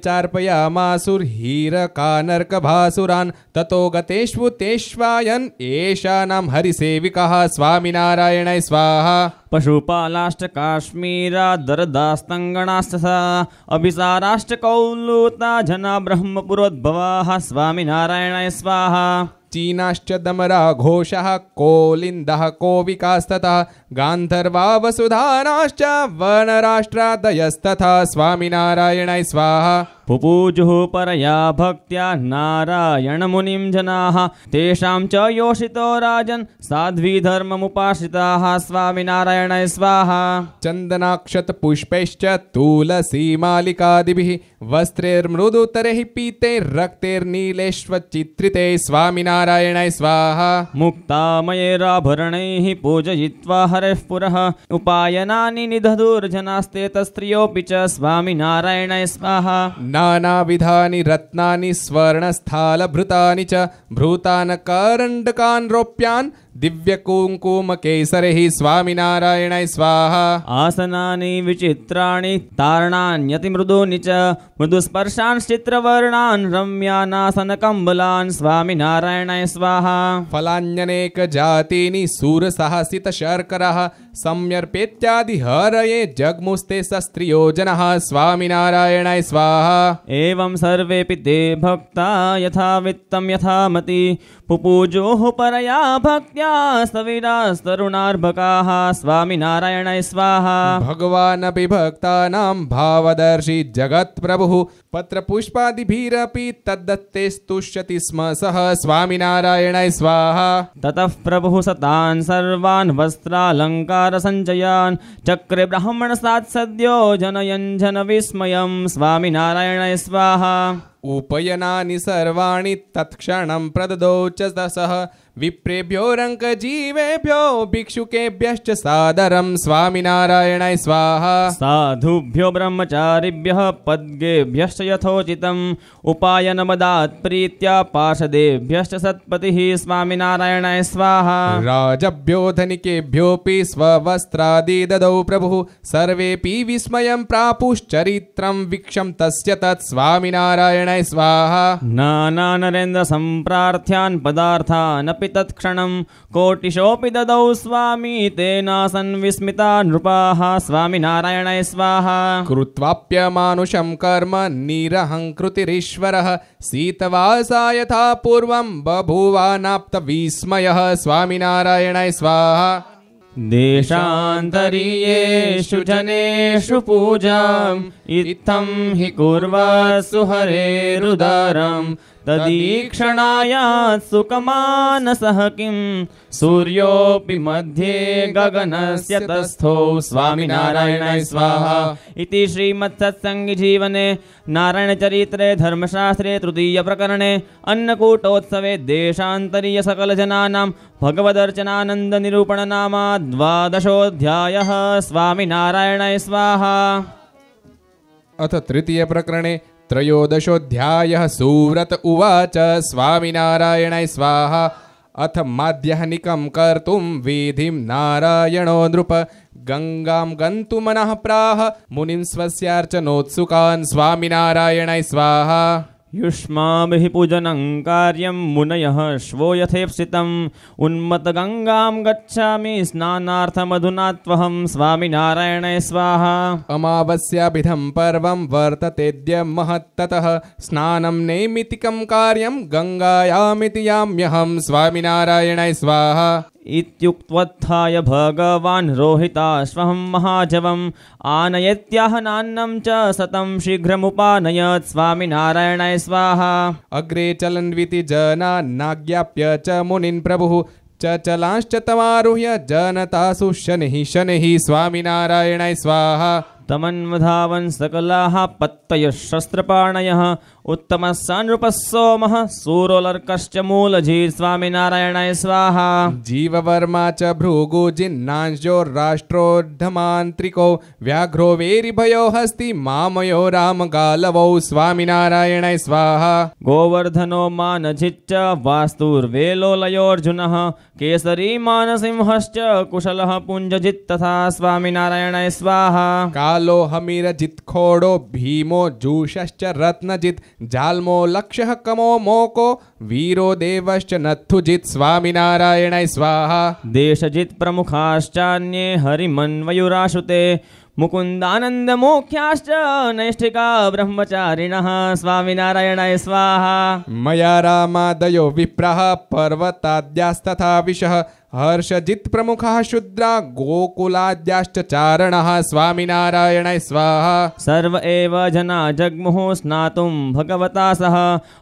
चार्पयामासुर्हीरकानर्कभासुरान् ततो गतेष्वु तेष्वायन् येषाणां हरिसेविकाः स्वामिनारायणाय स्वाहा। पशुपालाश्च काश्मीरा दरदास्तङ्गणास्तथा अभिसाराश्च कौलूता जना ब्रह्मपुरोद्भवाः स्वामिनारायणाय स्वाहा। चीनाश्च दमरा घोषः कोलिन्दः कोविकास्तथा गान्धर्वा वसुधानाश्च वनराष्ट्रादयस्तथा स्वामिनारायणाय स्वाहा। पुपूजुः परया भक्त्या नारायणमुनिं जनाः तेषां च योषितो राजन् साध्वीधर्ममुपाश्रिताः स्वामिनारायणाय स्वाहा। चन्दनाक्षतपुष्पैश्च तुलसीमालिकादिभिः वस्त्रैर्मृदुतरैः पीतैर्रक्तैर्नीलेष्वचित्रिते स्वामिनारायणाय स्वाहा। मुक्तामयैराभरणैः पूजयित्वा हरेः पुरः उपायनानि निदधुर्जनास्ते तस्त्रियोऽपि च स्वामिनारायणाय स्वाहा। नानाविधानि रत्नानि स्वर्णस्थालभृतानि च भृतान् करण्डकान् रौप्यान् दिव्यकुङ्कुमकेसरैः स्वामिनारायणाय स्वाहा। आसनानि विचित्राणि तारणान्यतिमृदूनि च मृदुस्पर्शान् चित्रवर्णान् रम्यानासनकम्बलान् स्वामिनारायणाय स्वाहा। फलान्यनेकजातीनि सूरसाहसितशर्करः सम्यर्पेत्यादि हरये जग्मुस्ते सस्त्रियो जनः स्वामिनारायणाय स्वाहा। एवं सर्वेऽपि ते भक्ता यथा वित्तं यथा मति पुपूजोः परया भक्त्या सविरास्तरुणार्भकाः स्वामिनारायणाय स्वाहा। भगवानपि भक्तानां भावदर्शी जगत्प्रभुः पत्रपुष्पादिभिरपि तद्दत्ते स्तुष्यति स्म सः स्वामिनारायणाय स्वाहा। ततः प्रभुः सतान् सर्वान् वस्त्रालङ्कारसञ्चयान् चक्रे ब्राह्मणसात् सद्यो जनयन् जनविस्मयं स्वामिनारायणाय स्वाहा। उपयनानि सर्वाणि तत्क्षणं प्रददौ च दशः विप्रेभ्यो रङ्कजीवेभ्यो भिक्षुकेभ्यश्च सादरं स्वामिनारायणाय स्वाहा। साधुभ्यो ब्रह्मचारिभ्यः पद्गेभ्यश्च यथोचितम् उपायनमदात् प्रीत्या पार्षदेभ्यश्च सत्पतिः स्वामिनारायणाय स्वाहा। राजभ्यो धनिकेभ्योऽपि स्ववस्त्रादि ददौ प्रभुः सर्वेऽपि विस्मयं प्रापुश्चरित्रं वीक्षं तस्य तत् स्वामिनारायणाय स्वामिनारायणाय स्वाहा नानानरेन्द्र सम्प्रार्थ्यान् पदार्थानपि तत्क्षणं कोटिशोऽपि ददौ स्वामी तेनासन् विस्मिता नृपाः स्वामिनारायणाय स्वाहा कृत्वाप्यमानुषं कर्म निरहङ्कृतिरीश्वरः सीतवासा यथा पूर्वं बभूवानाप्तविस्मयः स्वामिनारायणाय स्वाहा देशान्तरीयेषु जनेषु पूजाम् इत्थं हि कुर्वत्सु हरेरुदारम् तदीक्षणायात् सुखमानसः किं सूर्योऽपि मध्ये गगनस्य तस्थौ स्वामिनारायणाय स्वाहा इति श्रीमत्सत्सङ्गीजीवने नारायणचरित्रे धर्मशास्त्रे तृतीयप्रकरणे अन्नकूटोत्सवे देशान्तरीय सकलजनानां भगवदर्चनानन्दनिरूपणनाम द्वादशोऽध्यायः स्वामिनारायणाय स्वाहा। अथ तृतीयप्रकरणे त्रयोदशोऽध्यायः सुव्रत उवाच स्वामिनारायणाय स्वाहा अथ माध्यहनिकं कर्तुं विधिं नारायणो नृप गंगां गन्तुमनः प्राह मुनिं स्वस्यार्चनोत्सुकान् स्वामिनारायणाय स्वाहा युष्माभिः पूजनं कार्यं मुनयः श्वो यथेप्सितम् उन्मत्तगङ्गां गच्छामि स्नानार्थमधुनात्वहं स्वामिनारायणाय स्वाहा अमावस्याभिधं पर्वं वर्ततेद्य महत्ततः स्नानं नैमित्तिकं कार्यं गङ्गायामिति याम्यहं स्वामिनारायणाय स्वाहा इत्युक्त्वत्थाय भगवान् रोहिताश्वहं महाजवम् आनयत्याहनान्नं च सतं शीघ्रमुपानयत् स्वामिनारायणाय स्वाहा अग्रे चलन्विति जनान्नाज्ञाप्य च मुनिन् प्रभुः च चलांश्च तमारुह्य जनतासु शनैः शनैः स्वामिनारायणाय स्वाहा तमन्वधावन् सकलाः पत्तयः शस्त्रपाणयः उत्तमः सानृपः सोमः सूरोलर्कश्च मूलजीत् स्वामिनारायणाय स्वाहा जीववर्मा च भृगुजिन्नांशो राष्ट्रोद्धमान्त्रिको व्याघ्रो वेरिभयो हस्ति मामयो रामगालवौ स्वामिनारायणाय स्वाहा गोवर्धनो मानजिच्च वास्तुर्वेलोलयोऽर्जुनः केसरी मानसिंहश्च कुशलः पुञ्जजित् तथा स्वामिनारायणाय स्वाहा कालो हमीरजित् खोडो भीमो जूषश्च रत्नजित् जाल्मो लक्षः कमो मोको वीरो देवश्च नथुजित् स्वामिनारायणाय स्वाहा देशजित् प्रमुखाश्चान्ये हरिमन्वयुराशुते मुकुन्दानन्दमोख्याश्च नैष्ठिका ब्रह्मचारिणः स्वामिनारायणाय स्वाहा मया रामादयो विप्रः पर्वताद्यास्तथा विशः हर्षजित् प्रमुखः शूद्रा गोकुलाद्याश्च चारणः स्वामिनारायणाय स्वाहा सर्व एव जना जग्मुः स्नातुं भगवता सह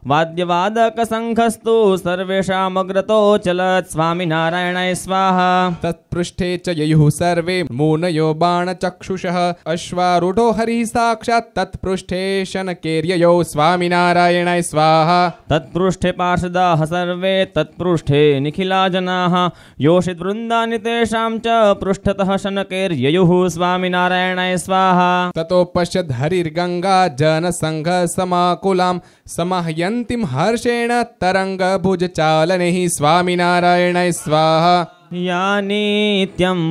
वाद्यवादकसङ्घस्तु सर्वेषामग्रतो चलत् स्वामिनारायणाय स्वाहा तत्पृष्ठे च ययुः सर्वे मूनयो बाणचक्षुषः अश्वारूढो हरिः साक्षात् तत्पृष्ठे शनकेर्ययो स्वामिनारायणाय स्वाहा तत्पृष्ठे पार्षदाः सर्वे तत्पृष्ठे निखिला जनाः योषित वृन्दानि तेषां च पृष्ठतः शनकैर्ययुः स्वामिनारायणाय स्वाहा ततो पश्यद् हरिर्गङ्गा जनसङ्घ समाकुलां समाह्यन्तीं हर्षेण तरङ्गभुजचालनैः स्वामिनारायणाय स्वाहा या नित्यं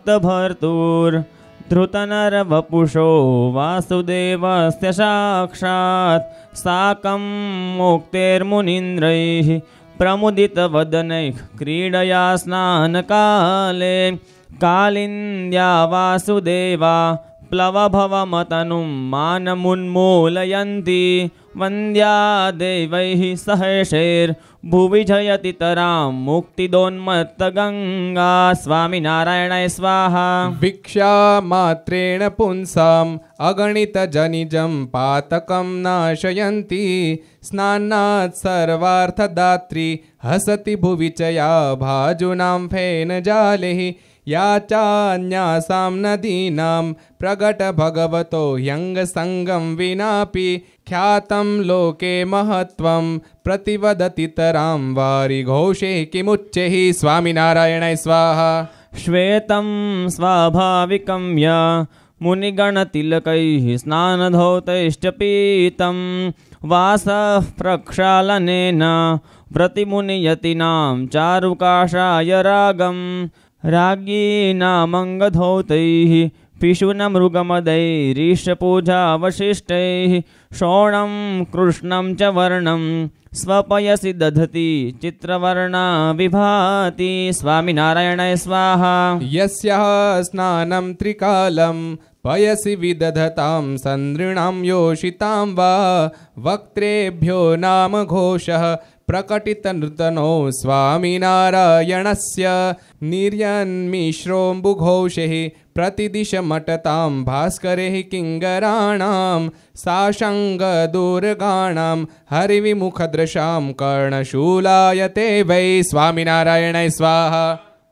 भक्तभर्तुर्धृतनरवपुषो वासुदेवस्य साक्षात् साकं मोक्तेर्मुनीन्द्रैः प्रमुदितवदनैः क्रीडया स्नानकाले कालिन्द्या वासुदेवा प्लवभवमतनुं मानमुन्मूलयन्ति वन्द्या देवैः सहर्षैर्भुवि जयति तरां मुक्तिदोन्मत्तगङ्गा स्वामिनारायणाय स्वाहा भिक्षा मात्रेण पुंसाम् अगणितजनिजं पातकं नाशयन्ति स्नानात् सर्वार्थदात्री हसति भुवि च या भाजुनां फेनजालैः या चान्यासां नदीनां प्रगट भगवतो ह्यङ्गसङ्गं विनापि ख्यातं लोके महत्त्वं प्रतिवदति तरां वारिघोषे किमुच्चैः स्वामिनारायणाय स्वाहा श्वेतं स्वाभाविकं या मुनिगणतिलकैः स्नानधौतैश्च पीतं वासः प्रक्षालनेन प्रतिमुनियतीनां चारुकाषाय रागं राज्ञीनामङ्गधौतैः पिशुनमृगमदैरीशपूजावशिष्टैः शोणं कृष्णं च वर्णं स्वपयसि दधति चित्रवर्णा विभाति स्वामिनारायणाय स्वाहा। यस्याः स्नानं त्रिकालं पयसि विदधतां सन्द्रिणां योषितां वा वक्त्रेभ्यो नाम घोषः प्रकटितनृतनो स्वामिनारायणस्य निर्यन्मिश्रोऽम्बुघोषैः प्रतिदिशमटतां भास्करैः किङ्कराणां साशङ्गदुर्गाणां हरिविमुखदृशां कर्णशूलायते वै स्वामिनारायणाय स्वाहा।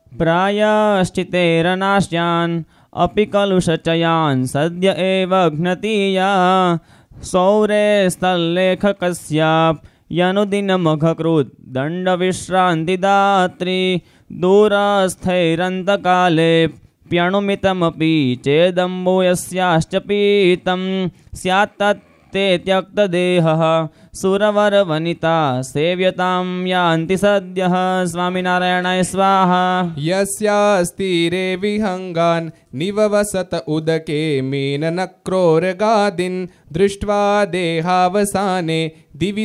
प्रायश्चितेरनाश्यान् अपि कलुषचयान् सद्य एव घ्नतीया सौरे स्थल्लेखकस्याप्यनुदिनमघकृत् दण्डविश्रान्तिदात्री दूरस्थैरन्तकालेऽप्यणुमितमपि चेदम्बो यस्याश्च पीतं स्यात् तत्ते त्यक्तदेहः सुरवरवनिता सेव्यतां यान्ति सद्यः स्वामिनारायणाय स्वाहा। यस्यास्तीरे विहङ्गान् निववसत उदके मीननक्रोरगादीन् दृष्ट्वा देहावसाने दिवि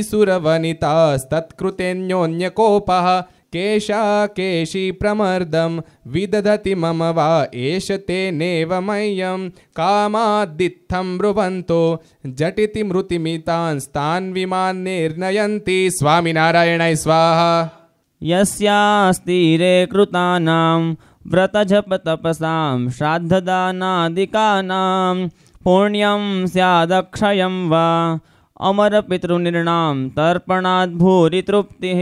सुरवनितास्तत्कृतेऽन्योन्यकोपः केशा केशी प्रमर्दं विदधति मम वा एष तेनेव मह्यं कामाद्दित्थं ब्रुवन्तो झटिति मृतिमितांस्तान् विमानैर्नयन्ति स्वामिनारायणाय स्वाहा। यस्यास्तीरे कृतानां व्रतजपतपसां श्राद्धदानादिकानां पुण्यं स्यादक्षयं वा अमरपितृनिर्णां तर्पणाद्भूरि तृप्तिः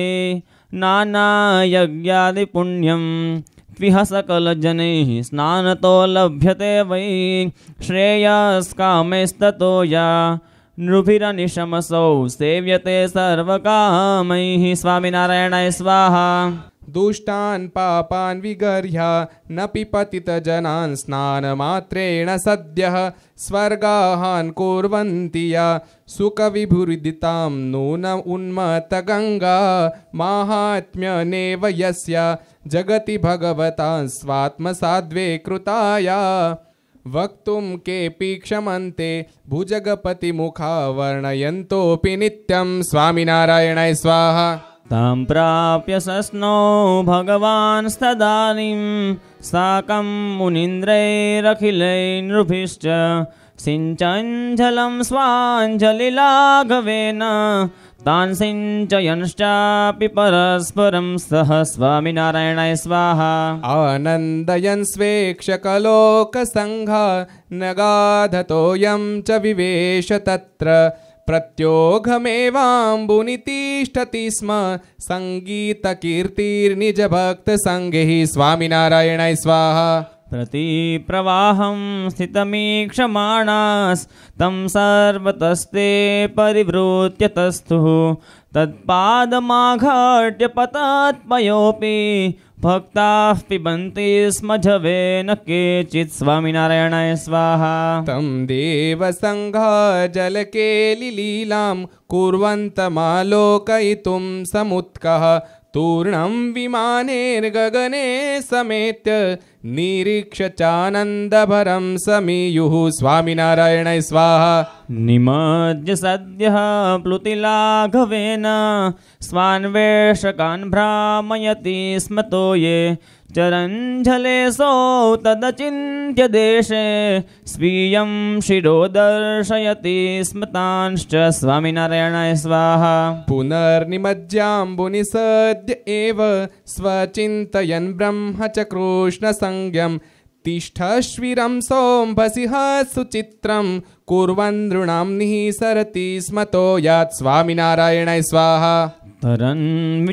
नानायज्ञादिपुण्यं त्विह सकलजनैः स्नानतो लभ्यते वै श्रेयस्कामैस्ततो या नृभिरनिशमसौ सेव्यते सर्वकामैः स्वामिनारायणाय स्वाहा। दुष्टान् पापान् विगर्ह्य न पिपतितजनान् स्नानमात्रेण सद्यः स्वर्गाहान् कुर्वन्ति या सुखविभुरिदितां नून उन्मत्तगङ्गा माहात्म्यनेव यस्य जगति भगवता स्वात्मसाध्वे कृताया वक्तुं केऽपि क्षमन्ते भुजगपतिमुखा वर्णयन्तोऽपि नित्यं स्वामिनारायणाय स्वाहा। तां प्राप्य सस्नो भगवान् तदानीं साकं मुनीन्द्रैरखिलैर्नृभिश्च सिञ्चञ्जलं स्वाञ्जलिलाघवेन तान् सिञ्चयंश्चापि परस्परं सह स्वामिनारायणाय स्वाहा। आनन्दयन् स्वेक्षकलोकसङ्घा नगाधतोऽयं च विवेश तत्र प्रत्योघमेवाम्बुनितिष्ठति स्म सङ्गीतकीर्तिर्निजभक्तसङ्गैः स्वामिनारायणाय स्वाहा। प्रतिप्रवाहं स्थितमीक्षमाणास्तं सर्वतस्ते परिवृत्य तस्थुः तत्पादमाघाट्य पतत्पयोऽपि भक्ताः पिबन्ति स्म झवेन केचित् स्वामिनारायणाय स्वाहा। तं देवसङ्घा जलकेलिलीलां कुर्वन्तमालोकयितुं समुत्कः तूर्णं विमानेर्गगने समेत्य निरीक्ष्य चानन्दभरं समीयुः स्वामिनारायणाय स्वाहा। निमज्य सद्यः प्लुतिलाघवेन स्वान्वेषकान् भ्रामयति स्म तो ये चरञ्झलेऽसौ तदचिन्त्य देशे स्वीयं शिरो दर्शयति स्म तांश्च स्वामिनारायणाय स्वाहा। पुनर्निमज्जाम्बुनिसद्य एव स्वचिन्तयन् ब्रह्म च कृष्णसंज्ञं तिष्ठश्विरं सोऽम्भसिंह सुचित्रं कुर्वन् नृणां निःसरति स्म तो यात् स्वामिनारायणाय स्वाहा। तरन्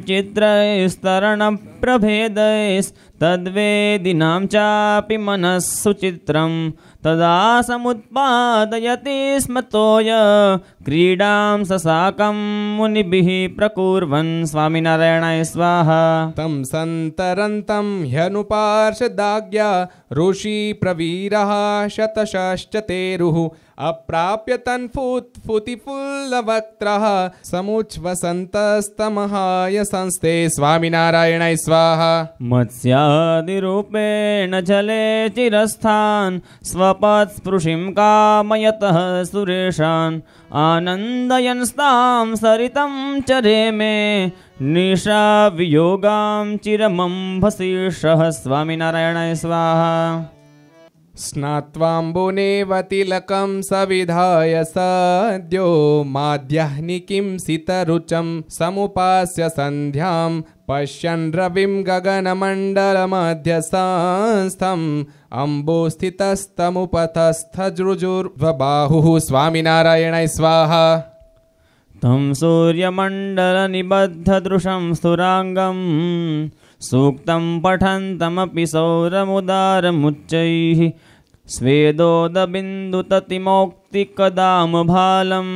विचित्रैस्तरणप्रभेदैस्तद्वेदिनां चापि मनः सुचित्रं तदा समुत्पादयति स्म तोय क्रीडां ससाकं मुनिभिः प्रकुर्वन् स्वामिनारायणाय स्वाहा। तं सन्तरन्तं ह्यनुपार्षदाज्ञा ऋषि प्रवीरः शतशश्च तेरुः अप्राप्य तन्फुत्फुतिफुल्लवक्त्रः समुच्छ्वसन्तस्तमहाय संस्थे स्वामिनारायणाय स्वाहा। मत्स्यादिरूपेण जले चिरस्थान् स्वपत्स्पृशिं कामयतः सुरेशान् आनन्दयन्स्तां सरितं चरे मे निशा वियोगां चिरमम्भसीषः स्वामिनारायणाय स्वाहा। स्नात्वाम्बुनेव तिलकं सविधाय सद्यो माध्याह्निकीं सितरुचं समुपास्य सन्ध्यां पश्यन् रविं गगनमण्डलमध्यसंस्थम् अम्बुस्थितस्तमुपतस्थजृजुर्वबाहुः स्वामिनारायणाय स्वाहा। तं सूर्यमण्डलनिबद्धदृशं स्तुराङ्गं सूक्तं पठन्तमपि सौरमुदारमुच्चैः स्वेदोदबिन्दुततिमौक्तिकदामभालम्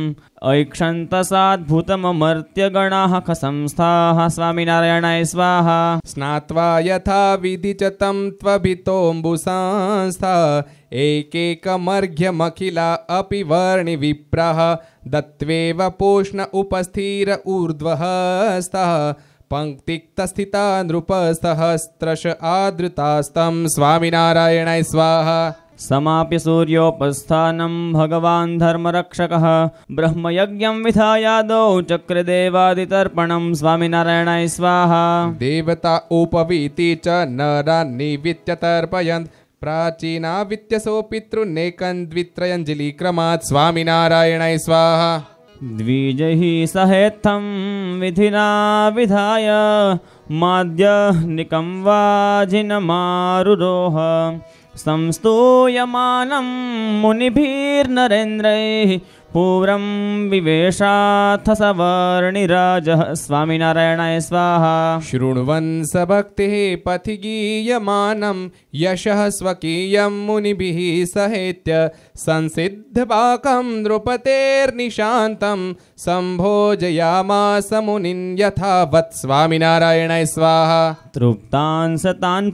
ऐक्षन्तसाद्भुतममर्त्यगणाः संस्थाः स्वामिनारायणाय स्वाहा। स्नात्वा यथा विधि च तं त्वभितोऽम्बुसंस्था एकैकमर्घ्यमखिला अपि वर्णिविप्रः दत्वेव पोष्ण उपस्थिर ऊर्ध्वहस्तः पंक्तिक्तस्थिता नृपसहस्रश आदृतास्तं स्वामिनारायणाय स्वाहा। समाप्य सूर्योपस्थानं भगवान् धर्मरक्षकः ब्रह्मयज्ञं विधायादौ चक्रदेवादितर्पणं स्वामिनारायणाय स्वाहा। देवता उपवीति च नरान्निवित्य तर्पयन् प्राचीना वित्तसो पितृनेकं द्वित्रयञ्जलिक्रमात् स्वामिनारायणाय स्वाहा। द्विजैः सहेत्थं विधिना विधाय माद्यनिकं वाजिनमारुरोह संस्तूयमानं मुनिभिर्नरेन्द्रैः पूर्वं विवेशाथ सवर्णिराजः स्वामिनारायणाय स्वाहा। शृण्वन् सभक्तिः पथि गीयमानं यशः स्वकीयं मुनिभिः सहेत्य संसिद्धपाकं नृपतेर्निशान्तं सम्भोजयामास मुनिन् यथावत् स्वामिनारायणाय स्वाहा। तृप्तान् सतान्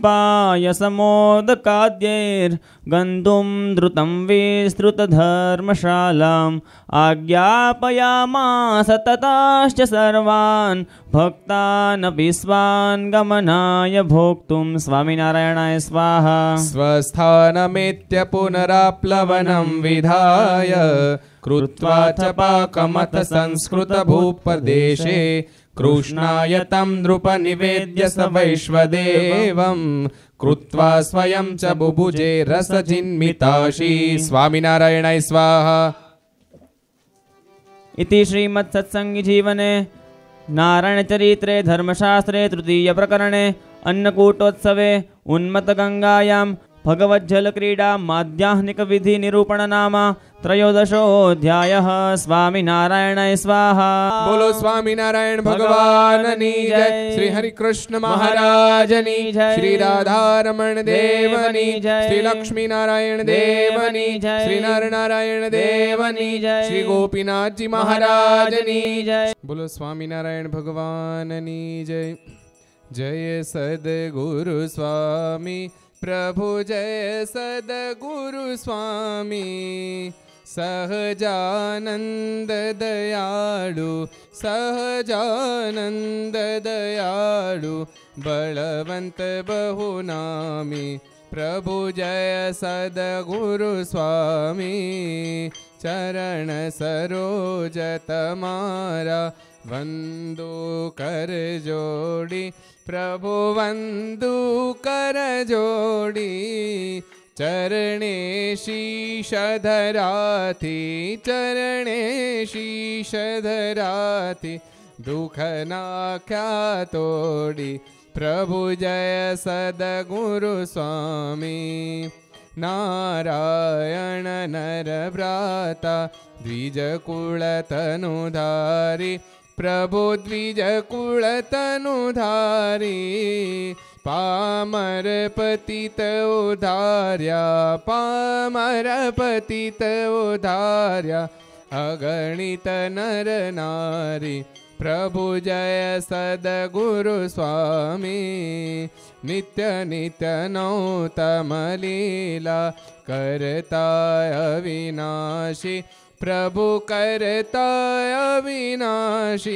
पायसमोदकाद्यैर्गन्तुं द्रुतं विस्तृतधर्मशालाम् आज्ञापयामास ततश्च सर्वान् भक्तानपि स्वान् गमनाय भोक्तुं स्वामिनारायणाय स्वाहा। स्वस्थानमेत्य पुनराप्लवनं विधाय कृत्वा च पाकमथ संस्कृतभूप्रदेशे कृष्णाय तं नृपनिवेद्य स वैश्वदेवं कृत्वा स्वयं च बुभुजे रसजिन्मिताशी स्वामिनारायणाय स्वाहा। इति श्रीमत्सत्सङ्गीजीवने नारायणचरित्रे धर्मशास्त्रे तृतीयप्रकरणे अन्नकूटोत्सवे उन्मत्तगङ्गायां भगवज्जलक्रीडा माध्याह्निकविधिनिरूपण नाम त्रयोदशोऽध्यायः। स्वामिनारायणाय स्वाहा। बोलो स्वामिनारायण भगवान की जय। श्री हरि कृष्ण महाराज की जय। श्री राधारमण देव की जय। श्री लक्ष्मी नारायण देव की जय। श्री नर नारायण देव की जय। श्री गोपीनाथ जी महाराज की जय। बोलो स्वामिनारायण भगवान की जय। जय सद्गुरु स्वामी प्रभु जय सद्गुरु स्वामी सहजानंद दयाळु सहजानंद दयाळु बलवंत बहुनामी प्रभु जय सद्गुरु स्वामी चरण सरोज तमारा वंदो कर जोड़ी प्रभु वंदू कर जोड़ी चरणे शीश धराती चरणे शीश धराती दुख नाख्या तोड़ी प्रभु जय सद्गुरु स्वामी नारायण नर भ्राता द्विज कुल तनुधारी प्रभु द्विज कुल तनुधारी पामर पतित उधार्या पामर पतित उधार्या अगणित नर नारी प्रभु जय सद्गुरु स्वामी नित्य नित्य नौतम लीला करता अविनाशी प्रभु करता अविनाशी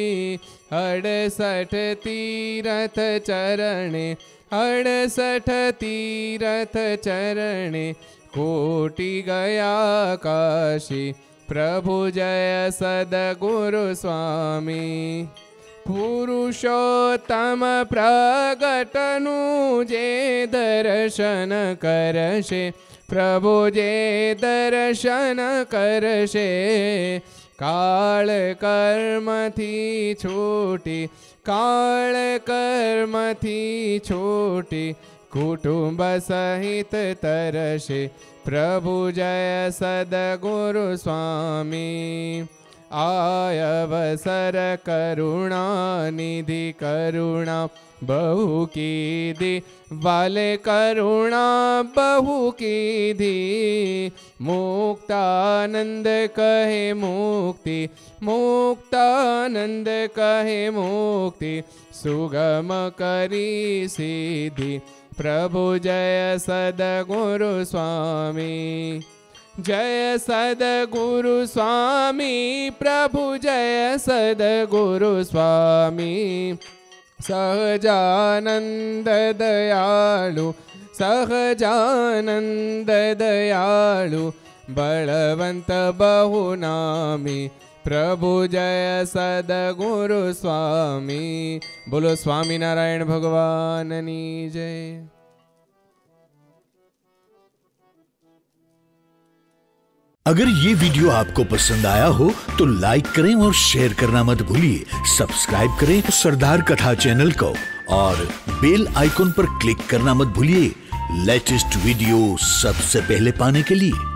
अड़सठ तीरथ चरणे अड़सठ तीरथ चरणे कोटि गया काशी प्रभु जय सद्गुरु स्वामी पुरुषोत्तम प्रगटनु जे दर्शन करशे प्रभु जे दर्शन करशे काल कर्म थी छूटी काल कर्म थी छूटी कुटुंब सहित तरशे प्रभु जय सद्गुरु स्वामी आय अवसर करुणा निधि करुणा बहु कीधी वाले करुणा बहु कीधी मुक्तानंद कहे मुक्ति मुक्तानंद कहे मुक्ति सुगम करी सीधी प्रभु जय सद्गुरु स्वामी जय सद्गुरु स्वामी प्रभु जय सद्गुरु स्वामी सहजानंद दयालु सहजानंद दयालु बलवंत बहुनामी प्रभु जय सद्गुरु स्वामी। बोलो स्वामी नारायण भगवाननी जय। अगर ये वीडियो आपको पसंद आया हो तो लाइक करें और शेयर करना मत भूलिए। सब्सक्राइब करें सरदार कथा चैनल को और बेल आइकॉन पर क्लिक करना मत भूलिए लेटेस्ट वीडियो सबसे पहले पाने के लिए।